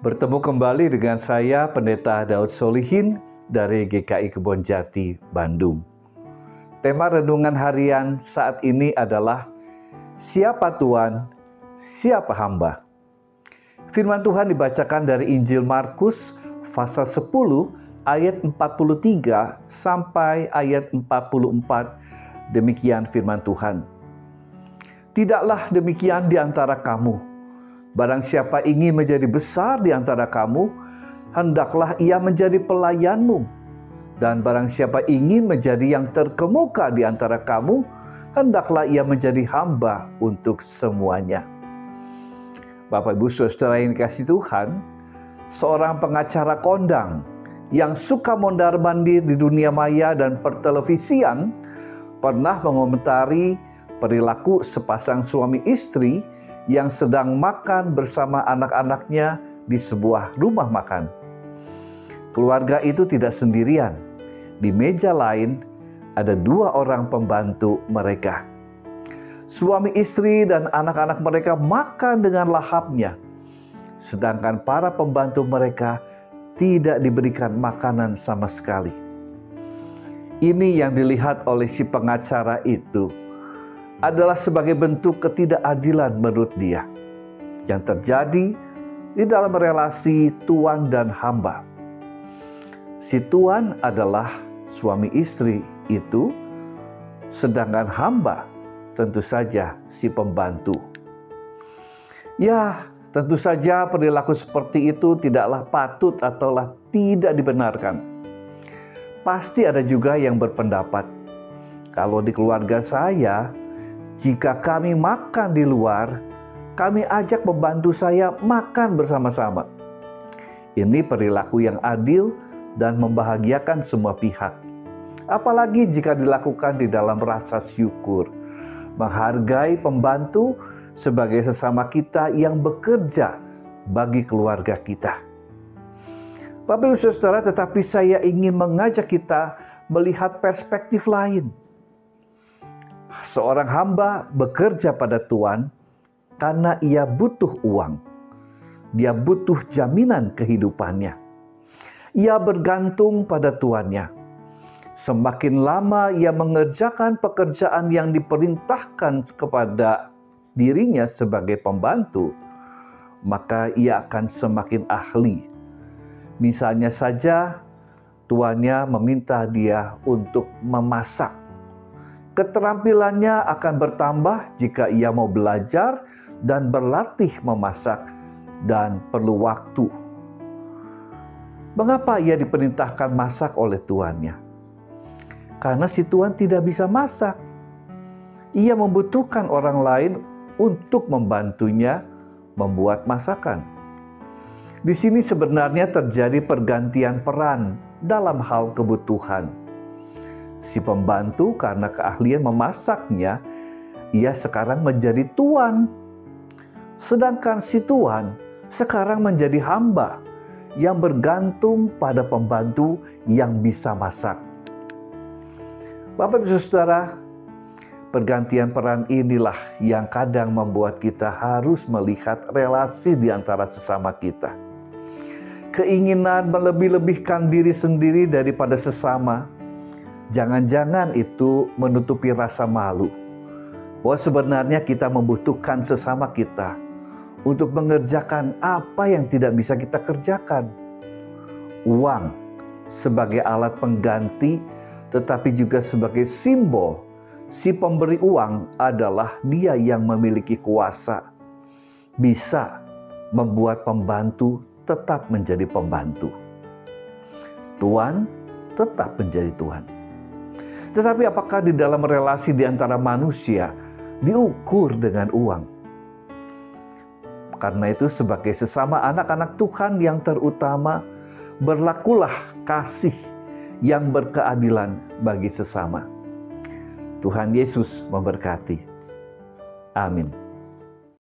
Bertemu kembali dengan saya, Pendeta Daud Solihin dari GKI Kebonjati, Bandung. Tema renungan harian saat ini adalah siapa Tuhan, siapa hamba. Firman Tuhan dibacakan dari Injil Markus pasal 10 ayat 43 sampai ayat 44. Demikian firman Tuhan. Tidaklah demikian di antara kamu. Barang siapa ingin menjadi besar di antara kamu, hendaklah ia menjadi pelayanmu. Dan barang siapa ingin menjadi yang terkemuka di antara kamu, hendaklah ia menjadi hamba untuk semuanya. Bapak, Ibu, Saudara yang dikasihi Tuhan, seorang pengacara kondang yang suka mondar-mandir di dunia maya dan pertelevisian pernah mengomentari perilaku sepasang suami istri yang sedang makan bersama anak-anaknya di sebuah rumah makan. Keluarga itu tidak sendirian. Di meja lain ada 2 orang pembantu mereka. Suami istri dan anak-anak mereka makan dengan lahapnya, sedangkan para pembantu mereka tidak diberikan makanan sama sekali. Ini yang dilihat oleh si pengacara itu adalah sebagai bentuk ketidakadilan menurut dia yang terjadi di dalam relasi tuan dan hamba. Si tuan adalah suami istri itu, sedangkan hamba tentu saja si pembantu. Ya, tentu saja perilaku seperti itu tidaklah patut ataulah tidak dibenarkan. Pasti ada juga yang berpendapat, kalau di keluarga saya, jika kami makan di luar, kami ajak pembantu saya makan bersama-sama. Ini perilaku yang adil dan membahagiakan semua pihak. Apalagi jika dilakukan di dalam rasa syukur, menghargai pembantu sebagai sesama kita yang bekerja bagi keluarga kita. Bapak Ibu Saudara, tetapi saya ingin mengajak kita melihat perspektif lain. Seorang hamba bekerja pada Tuhan karena ia butuh uang. Dia butuh jaminan kehidupannya. Ia bergantung pada tuannya. Semakin lama ia mengerjakan pekerjaan yang diperintahkan kepada dirinya sebagai pembantu, maka ia akan semakin ahli. Misalnya saja, tuannya meminta dia untuk memasak. Keterampilannya akan bertambah jika ia mau belajar dan berlatih memasak dan perlu waktu. Mengapa ia diperintahkan masak oleh tuannya? Karena si tuan tidak bisa masak. Ia membutuhkan orang lain untuk membantunya membuat masakan. Di sini sebenarnya terjadi pergantian peran dalam hal kebutuhan. Si pembantu karena keahlian memasaknya, ia sekarang menjadi tuan. Sedangkan si tuan sekarang menjadi hamba yang bergantung pada pembantu yang bisa masak. Bapak Ibu Saudara, pergantian peran inilah yang kadang membuat kita harus melihat relasi di antara sesama kita. Keinginan melebih-lebihkan diri sendiri daripada sesama, jangan-jangan itu menutupi rasa malu bahwa sebenarnya kita membutuhkan sesama kita untuk mengerjakan apa yang tidak bisa kita kerjakan. Uang sebagai alat pengganti, tetapi juga sebagai simbol si pemberi uang adalah dia yang memiliki kuasa, bisa membuat pembantu tetap menjadi pembantu. Tuan tetap menjadi Tuhan. Tetapi apakah di dalam relasi di antara manusia diukur dengan uang? Karena itu sebagai sesama anak-anak Tuhan yang terutama, berlakulah kasih yang berkeadilan bagi sesama. Tuhan Yesus memberkati. Amin.